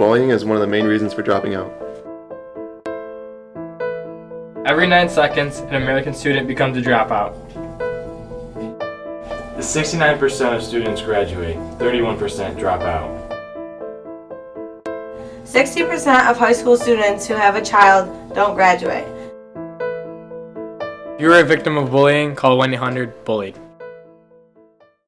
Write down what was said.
bullying is one of the main reasons for dropping out. Every 9 seconds, an American student becomes a dropout. 69% of students graduate, 31% drop out. 60% of high school students who have a child don't graduate. If you are a victim of bullying, call 1-800-BULLIED.